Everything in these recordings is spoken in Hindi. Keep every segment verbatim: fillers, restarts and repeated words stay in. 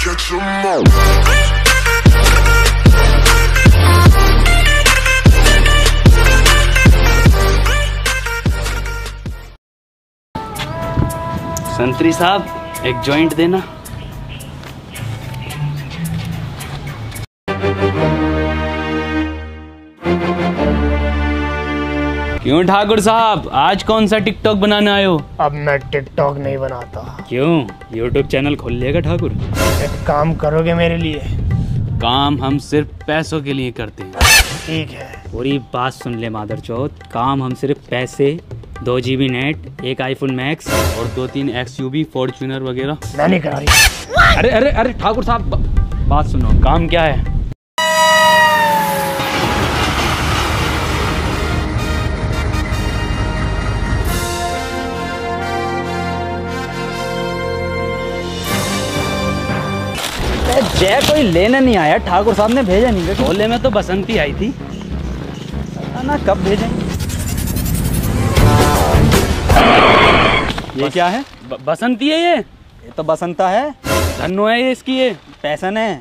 catch 'em all. संतरी साहब एक जॉइंट देना। क्यों ठाकुर साहब, आज कौन सा टिकटॉक बनाने आए हो? अब मैं टिकटॉक नहीं बनाता। क्यों? यूट्यूब चैनल खोल लेगा ठाकुर? एक काम करोगे मेरे लिए? काम हम सिर्फ पैसों के लिए करते हैं। ठीक है। पूरी बात सुन ले मादरचौथ, काम हम सिर्फ पैसे, दो जी बी नेट, एक आईफोन मैक्स और दो तीन एक्स यू वी फॉर्च्यूनर वगैरह। मैं नहीं करा रही। अरे अरे अरे ठाकुर साहब, बात सुनो, काम क्या है? जय कोई लेने नहीं आया, ठाकुर साहब ने भेजा नहीं। टोले में तो बसंती आई थी ना, कब भेजेंगे? ये क्या है? ब बसंती है ये। ये तो बसंता है। धन्नो है ये, इसकी ये पैसन है।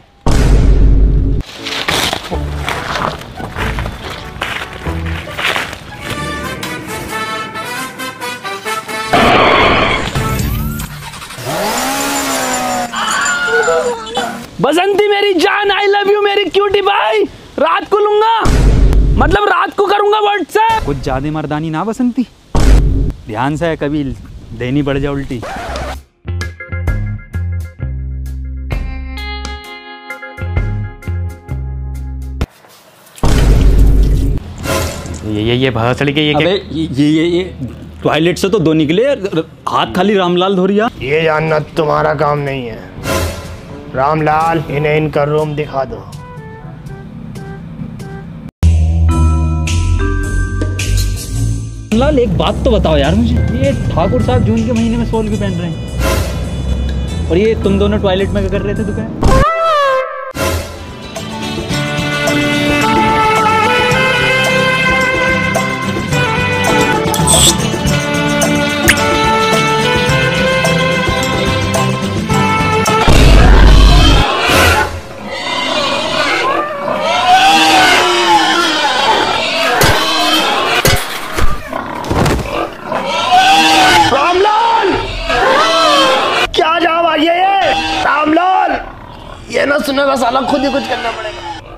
बसंती मेरी जान, आई लव यू मेरी क्यूटी भाई। रात को लूंगा, मतलब रात को करूंगा व्हाट्सएप। कुछ ज्यादा मर्दानी ना बसंती, ध्यान से, कभी देनी पड़ जाए उल्टी। ये ये ये भसड़ी के ये, अबे ये ये ये टॉयलेट से तो दो निकले, हाथ खाली रामलाल धोरिया। ये जानना तुम्हारा काम नहीं है। रामलाल, इन्हें इनका रूम दिखा दो। लाल, एक बात तो बताओ यार मुझे, ये ठाकुर साहब जून के महीने में सोल क्यों पहन रहे हैं? और ये तुम दोनों टॉयलेट में क्या कर रहे थे दुकान? ये ना सुनेगा साला, खुद ही कुछ करना पड़ेगा।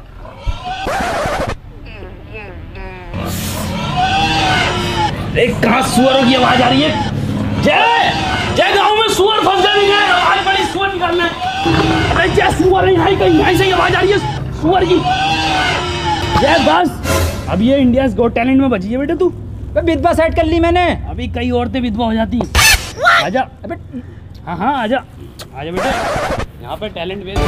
एक कहाँ सुअरों की आवाज आ रही है? जय जय, गांव में सुअर फंस जाएंगे, आवाज बड़ी सुअर निकालना है। अरे जय, सुअर नहीं कहीं, यहीं से आवाज आ रही है सुअर की। जय बस, अब ये इंडिया गॉट टैलेंट में बची है बेटे तू। विधवा सेट कर ली मैंने, अभी कई औरतें विधवा हो जाती हैं। आजा अबे, हाँ हाँ आजा आजा बेटे, यहाँ पे टैलेंट बेस।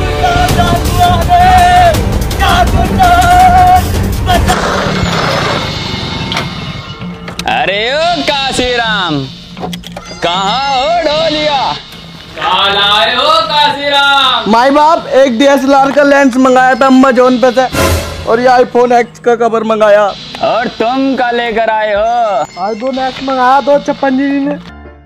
अरे ओ काशीराम, कहाँ हो ढोलिया? कहाँ लाए हो काशीराम? माई बाप, एक डी एस एल आर का लेंस मंगाया था अमेज़न पे से, और ये आईफोन एक्स का कवर मंगाया। और तुम क्या लेकर आए हो? आईफोन एक्स मंगाया दो छप्पन जी ने।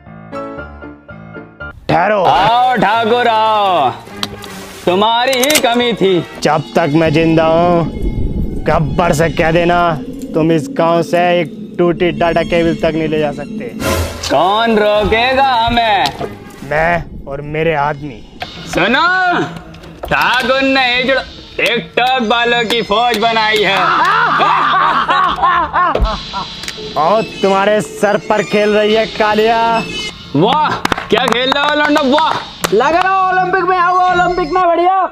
ठहरो। आओ ठाकुर आओ, तुम्हारी ही कमी थी। जब तक मैं जिंदा हूँ गब्बर से कह देना, तुम इस गांव से एक टूटी डाटा केबल तक नहीं ले जा सकते। कौन रोकेगा हमें? मैं और मेरे आदमी। सुनो, ठाकुर ने टिकटॉक वालों की फौज बनाई है। और तुम्हारे सर पर खेल रही है कालिया। वाह, क्या खेल रहा हो लौंडा, वाह। लग रहा है ओलंपिक में आओगे, ओलंपिक में। बढ़िया।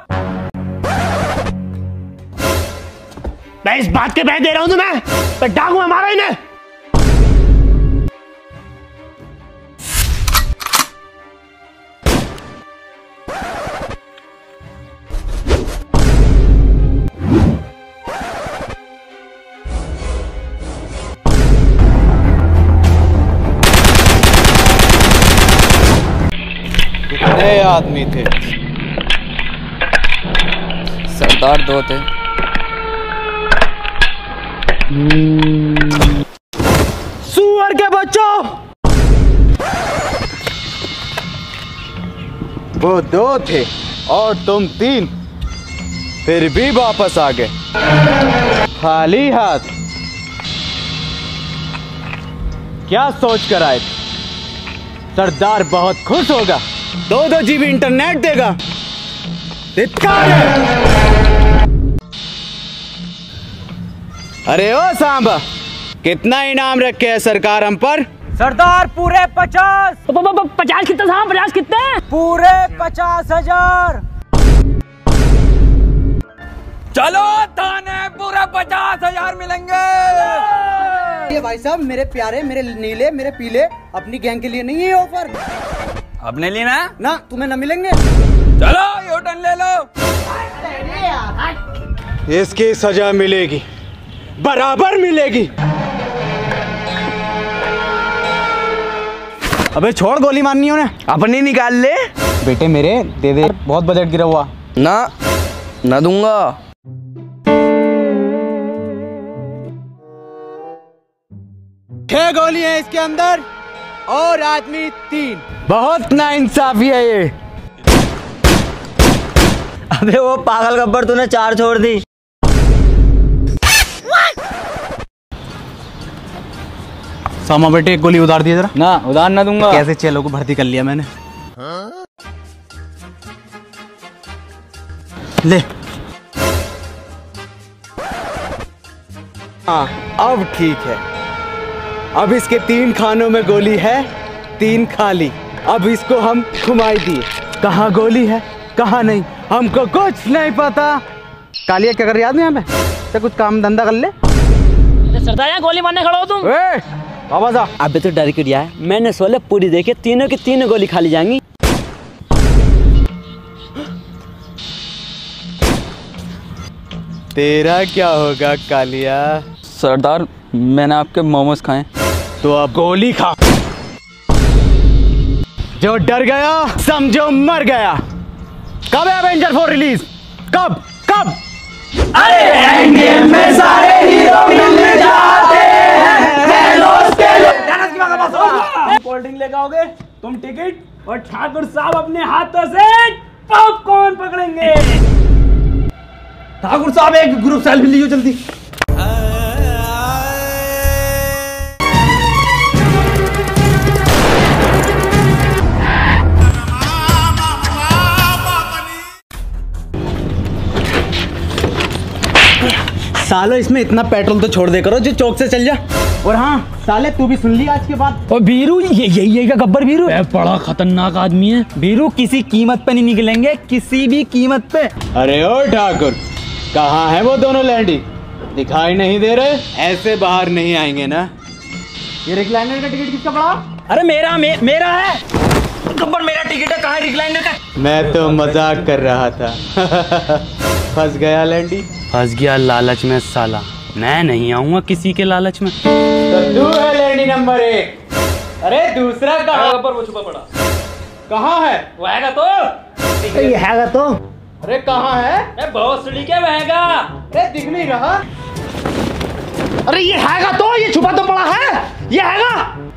मैं इस बात के बह दे रहा हूं तुम्हें, मैं डाकू मारा इन्हें। कितने आदमी थे? सरदार दो थे। सुअर के बच्चों, वो दो थे और तुम तीन फिर भी वापस आ गए खाली हाथ। क्या सोच कर आए? सरदार बहुत खुश होगा, दो दो जीबी इंटरनेट देगा। धिक्कार है। अरे ओ सांबा, कितना इनाम रखे है सरकार हम पर? सरदार पूरे पचास। पचास कितने साहब? पचास कितने? पूरे पचास हजार। चलो थाने पूरे पचास हजार मिलेंगे। ये भाई साहब, मेरे प्यारे, मेरे नीले, मेरे पीले, अपनी गैंग के लिए नहीं है ऑफर। अपने लिए ना ना, तुम्हें न मिलेंगे। चलो यूटर्न ले लो। इसकी सजा मिलेगी, बराबर मिलेगी। अबे छोड़, गोली मारनी है उन्हें। अपनी निकाल ले। बेटे मेरे दे दे, बहुत बजट गिरा हुआ। ना ना दूंगा। छह गोली है इसके अंदर और आदमी तीन। बहुत नाइंसाफी है ये। अबे वो पागल गब्बर, तूने चार छोड़ दी। सामा बेटे एक गोली उधार दिए जरा। ना, उधार ना दूंगा। कैसे चेलों को भर्ती कर लिया मैंने। ले। हाँ अब ठीक है। अब इसके तीन खानों में गोली है, तीन खाली। अब इसको हम घुमाई दिए, कहाँ गोली है कहाँ नहीं, हमको कुछ नहीं पता। कालिया क्या कर रही है यहाँ पे? तो कुछ काम धंधा कर ले। सरदार गोली मारने खड़ा हो तुम? ए, वापस आ। अबे तो डर के दिया है। मैंने सोलह पूरी देखी, तीनों की तीनों गोली खाली जाएंगी। तेरा क्या होगा कालिया? सरदार, मैंने आपके मोमोज खाए। तो अब गोली खा। जो डर गया समझो मर गया। कब है एवेंजर फोर रिलीज? कब कब? अरे एंडगेम में सारे हीरो मिलने जाते हैं। थैनोस के कोल्ड ड्रिंक लेकर आओगे तुम, टिकट और ठाकुर साहब अपने हाथों से पॉपकॉर्न पकड़ेंगे। ठाकुर साहब एक ग्रुप सेल्फी लियो जल्दी। सालो इसमें इतना पेट्रोल तो छोड़ दे करो जो चौक से चल जा। और हाँ साले, तू भी सुन लिया आज के बाद। और बीरू, ये ये ये का गब्बर बीरू है, बड़ा खतरनाक आदमी है। बीरू किसी कीमत पे नहीं निकलेंगे, किसी भी कीमत पे। अरे ओ ठाकुर, कहाँ है वो दोनों लैंडी? दिखाई नहीं दे रहे? ऐसे बाहर नहीं आएंगे ना। ये रिक्लाइनर का टिकट किसका पड़ा? अरे मेरा मे, मेरा है गब्बर, मेरा टिकट है। कहाँ है रिक्लाइनर का? मैं तो मजाक कर रहा था। फंस गया लैंडी। फंस गया लालच में साला। मैं नहीं आऊंगा किसी के लालच में। तो तू है लैंडी नंबर एक। अरे दूसरा कहाँ? गब्बर वो छुपा पड़ा। कहाँ है? वो आएगा तो ये हैगा तो। अरे कहाँ है? भोसड़ी के बहेगा। अरे दिख नहीं रहा। अरे ये हैगा तो, ये छुपा तो पड़ा है, ये हैगा।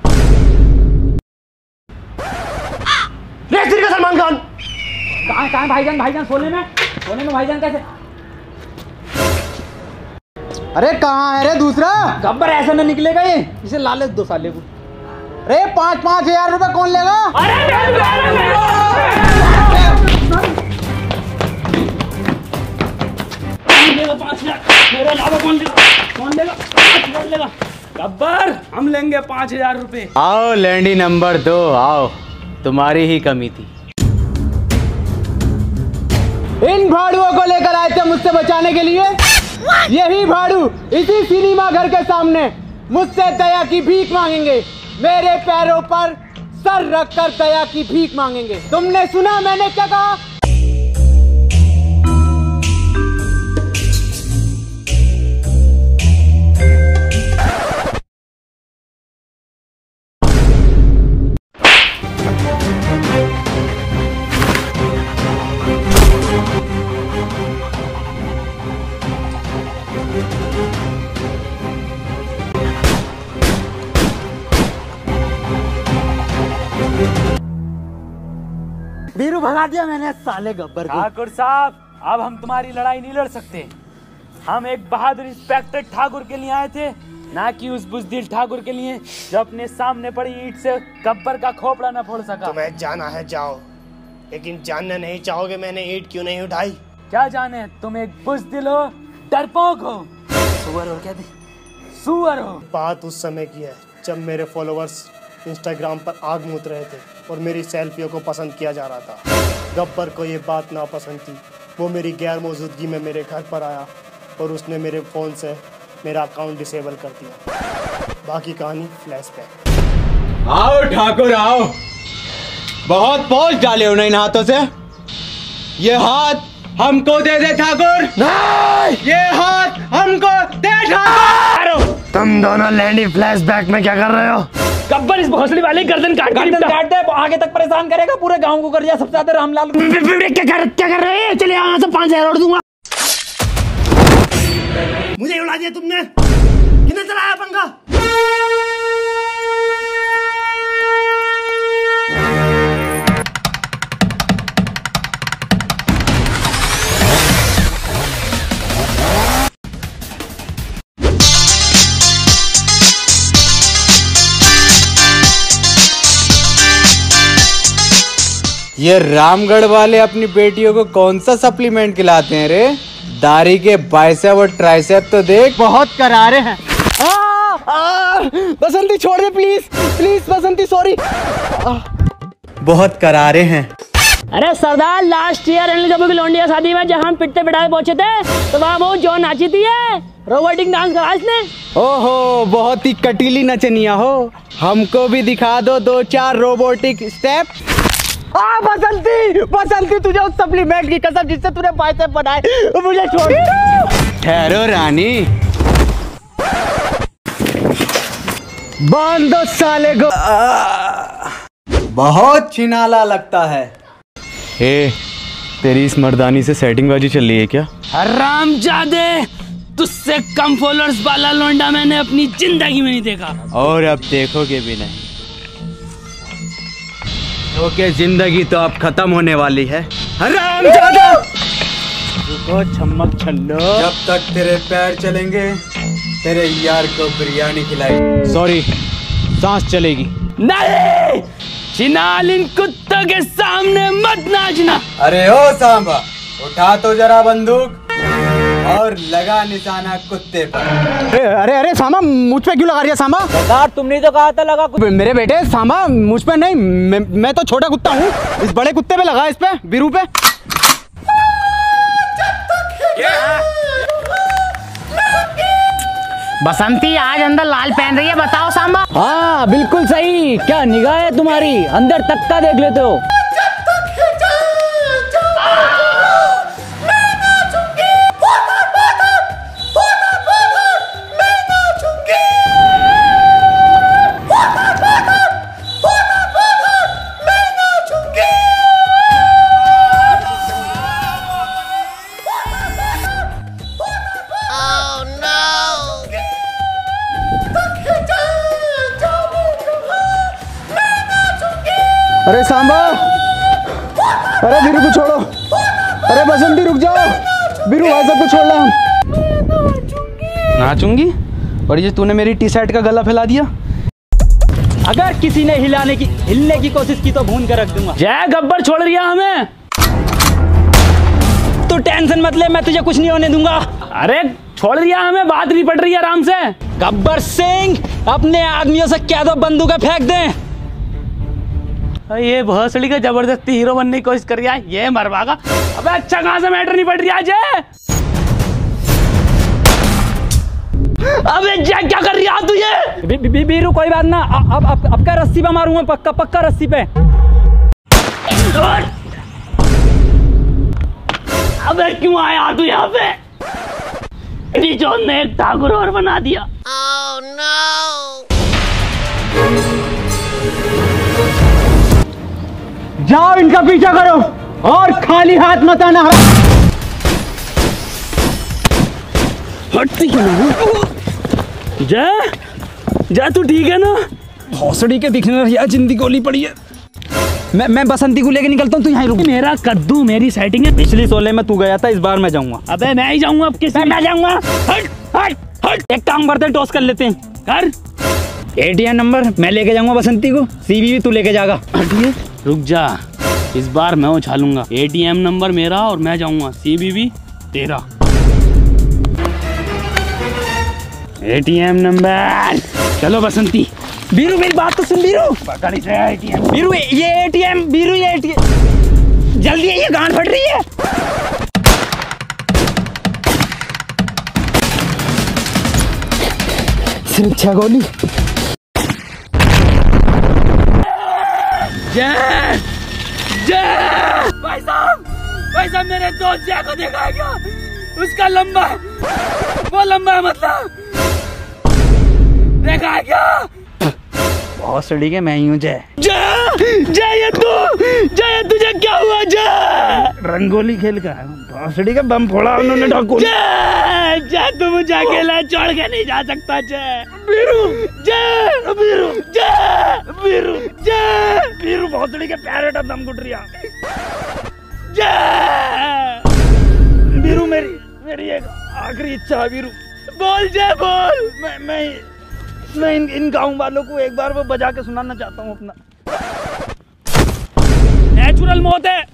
रे का सलमान खान कहाँ कहाँ भाईजान? भाईजान सोने में, सोने में भाईजान कैसे? अरे कहाँ है रे दूसरा? गब्बर ऐसा ना निकलेगा ये, इसे लालच दो साले को। अरे पाँच पाँच हजार रुपए कौन लेगा? अरे पाँच हजार मेरे अलावा कौन लेगा? कौन लेगा? पाँच हजार लेगा। गब्बर हम लेंगे पाँच हजार रुपए। आओ लैंडी नंबर दो, आओ, तुम्हारी ही कमी थी। इन भाड़ुओं को लेकर आए थे मुझसे बचाने के लिए। यही भाड़ू इसी सिनेमा घर के सामने मुझसे दया की भीख मांगेंगे। मेरे पैरों पर सर रखकर दया की भीख मांगेंगे। तुमने सुना मैंने क्या कहा? बीरू भगा मार दिया मैंने साले गब्बर को। ठाकुर साहब, अब हम तुम्हारी लड़ाई नहीं लड़ सकते। हम एक बहादुर इंस्पेक्टर ठाकुर के लिए आए थे, ना कि उस बुजदिल ठाकुर के लिए जो अपने सामने पड़ी ईंट से गब्बर का खोपड़ा न फोड़ सका। तुम्हें जाना है जाओ, लेकिन जानना नहीं चाहोगे मैंने ईंट क्यों नहीं उठाई। क्या जाने, तुम एक बुजदिल हो, डरपोक हो, सुअर हो क्या? सुअर हो। बात उस समय की है जब मेरे फॉलोअर्स इंस्टाग्राम पर आग मूत रहे थे और मेरी सेल्फियों को पसंद किया जा रहा था। गब्बर को ये बात नापसंद थी। वो मेरी गैर मौजूदगी में मेरे घर पर आया और उसने मेरे फ़ोन से मेरा अकाउंट डिसेबल कर दिया। बाकी कहानी फ्लैशबैक। आओ ठाकुर आओ, बहुत पोस्ट डाले उन्हें इन हाथों से। ये हाथ हमको दे दे ठाकुर। नहीं, ये हाथ हमको दे ठाकुर। तुम दोनों लैंडी फ्लैशबैक में क्या कर रहे हो? गब्बर इस भोसड़ी वाले गर्दन काट गर्दन काट दे, आगे तक परेशान करेगा, पूरे गांव को कर दिया सबसे ज्यादा रामलाल। क्या कर क्या कर रहे हैं? चले यहाँ से पाँच हजार और दूंगा। मुझे उड़ा दिया तुमने, कितने चलाया पंखा? ये रामगढ़ वाले अपनी बेटियों को कौन सा सप्लीमेंट खिलाते हैं रे? दाढ़ी के बाइसेप और ट्राइसेप तो देख, बहुत करारे हैं। आ, आ, बसंती छोड़ दे प्लीज, प्लीज बसंती, सॉरी। बहुत करारे हैं। अरे सरदार, लास्ट ईयर अनिल कपूर की लौंडिया शादी में जहाँ हम पिटते पिटाते पहुंचे थे, तो वहाँ वो जो नाची थी रोबोटिक डांस करा इसने। ओहो, बहुत ही कटीली नचनिया हो, हमको भी दिखा दो दो चार रोबोटिक स्टेप। आ बसंती, बसंती तुझे उस सप्लीमेंट की कसम जिससे तूने बाइसेप बनाए, मुझे छोड़। ठहरो रानी, बांध दो साले को। बहुत छिनाला लगता है। ए, तेरी इस मर्दानी से सेटिंग बाजी चल रही है क्या? हरामजादे, तुझसे कम फॉलोअर्स वाला लौंडा मैंने अपनी जिंदगी में नहीं देखा, और अब देखोगे भी नहीं। ओके, जिंदगी तो अब खत्म होने वाली है। हरामजादा, रुको छम्मक छल्लो, जब तक तेरे पैर चलेंगे तेरे यार को बिरयानी खिलाई। सॉरी, सांस चलेगी नहीं। चिनाल, इन कुत्तों के सामने मत नाचना। अरे ओ सांबा, उठा तो जरा बंदूक और लगा निशाना कुत्ते पर। अरे अरे अरे सामा, मुझ पे क्यों लगा रही है सामा? सरदार, तुमने तो कहा था लगा। मेरे बेटे सामा, मुझ पे नहीं, मैं, मैं तो छोटा कुत्ता हूँ, इस बड़े कुत्ते पे लगा, इस पे बीरू पे। बसंती आज अंदर लाल पहन रही है, बताओ सांबा। हाँ बिल्कुल सही, क्या निगाह है तुम्हारी, अंदर तक का देख लेते हो। अरे सांबा, अरे बीरू को छोड़ो, अरे बसंती रुक जाओ, बीरू भाई सबको छोड़ ला। नाचूंगी? और ये तूने मेरी टी शर्ट का गला फैला दिया। अगर किसी ने हिलाने की हिलने की कोशिश की तो भून कर रख दूंगा। जय गब्बर छोड़ रिया हमें। तू टेंशन मत ले, मैं तुझे कुछ नहीं होने दूंगा। अरे छोड़ रिया हमें, बात नहीं पड़ रही है आराम से। गब्बर सिंह, अपने आदमियों से कह दो बंदूकें फेंक दें। ये भोसड़ी का जबरदस्ती हीरो बनने की कोशिश कर रहा है, ये मरवागा। अबे अच्छा कहां से मैटर नहीं पड़ रही आज। अबे जय क्या कर रही है तुझे? बी, बी, बीरू कोई बात ना, अब अब अब का रस्सी पे मारूंगा, पक्का पक्का रस्सी पे। अबे क्यों आया तू यहाँ पे? ने एक ठाकुर और बना दिया। Oh, no. जाओ इनका पीछा करो और खाली हाथ मत आना। हटती क्यों नहीं? जय, जय तू ठीक है ना? भोसड़ी के दिखने यार जिंदगी गोली पड़ी है। मैं मैं बसंती को लेके निकलता हूँ, तू यहाँ रुक। मेरा कद्दू मेरी सेटिंग है। पिछली सोलह में तू गया था, इस बार मैं जाऊंगा। अबे मैं ही जाऊंगा, अब किसी मैं जाऊंगा। हट हट हट। एक काम करते हैं, टॉस कर लेते हैं। कर। एटीएम नंबर मैं लेके जाऊंगा बसंती को, सीवी भी तू लेके जाएगा। हटिए, रुक जा, इस बार मैं उछालूंगा। एटीएम नंबर मेरा और मैं जाऊंगा, सीवी भी तेरा। एटीएम नंबर, चलो बसंती। बीरू मेरी बात तो सुन बीरू। पकड़ इसे एटीएम। बीरू ये एटीएम, बीरू ये एटीएम, जल्दी ये गांड फट रही है। सिर्फ छह गोली। जय जय। भाई साहब, भाई साहब मेरे दोस्त जय को देखा है क्या? उसका लंबा, वो लंबा मतलब देखा है क्या? बहुत सड़ी के मैं ही हूँ जय। जय जय ये तू, जय तुझे क्या हुआ जय? रंगोली खेल का भोसड़ी का बम फोड़ा उन्होंने ढाकू। जय जय तू मुझे अकेला छोड़ के नहीं जा सकता जय। बीरू जय, बीरू जय, बीरू जय, बीरू भोसड़ी के प्यारे दम घुट रिया। जय बीरू मेरी मेरी एक आखिरी इच्छा है बीरू। बोल जय बोल। मैं मैं मैं इन, इन गाँव वालों को एक बार वो बजा के सुनाना चाहता हूँ अपना। नेचुरल मौत है।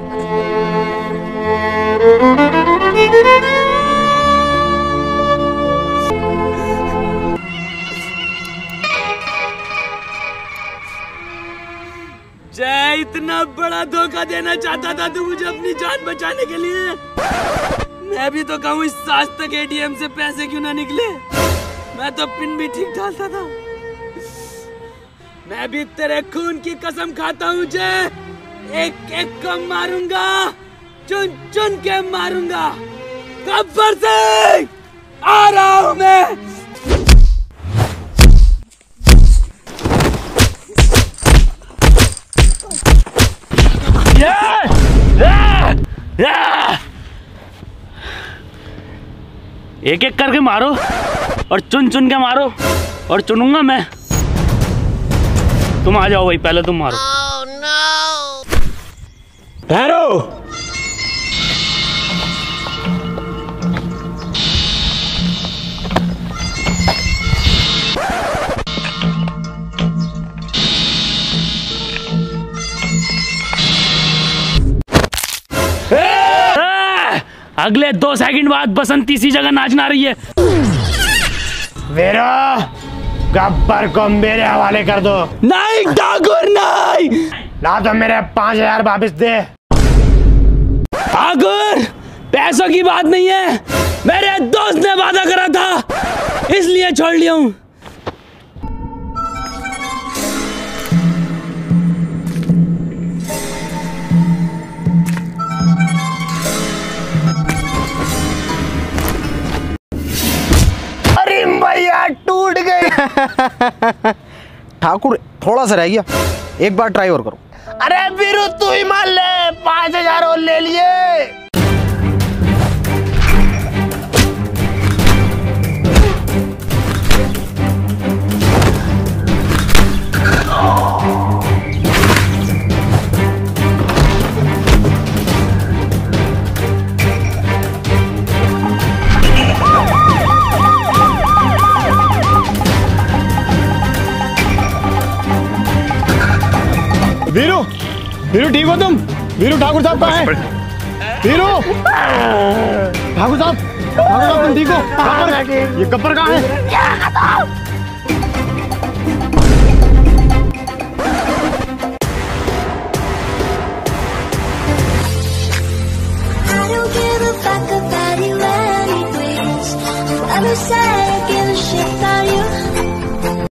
जय इतना बड़ा धोखा देना चाहता था तू मुझे अपनी जान बचाने के लिए? मैं भी तो कहूँ इस साल तक एटीएम से पैसे क्यों ना निकले? मैं तो पिन भी ठीक डालता था। मैं भी तेरे खून की कसम खाता हूँ जय, एक एक को मारूंगा, चुन चुन के मारूंगा। गब्बर सिंह आ रहा हूँ मैं। एक एक करके मारो और चुन चुन के मारो और चुनूंगा मैं। तुम आ जाओ भाई, पहले तुम मारो। Oh, no. ठहरो। अगले दो सेकंड बाद बसंती सी जगह नाचना रही है। वीरो, गब्बर को मेरे हवाले कर दो। नहीं ठाकुर नहीं। ला तो मेरे पांच हजार वापिस दे। ठाकुर पैसों की बात नहीं है, मेरे दोस्त ने वादा करा था इसलिए छोड़ लिया हूँ। अरे भैया टूट गई। ठाकुर थोड़ा सा रह गया, एक बार ट्राई और करो। अरे वीरू तू ही मान ले, पांच हजार और ले लिए। वीरू, वीरू ठीक हो तुम? वीरू ठाकुर साहब कहाँ हैं? वीरू, ठाकुर साहब, ठाकुर साहब तुम ठीक हो? गब्बर, ये गब्बर कहाँ है?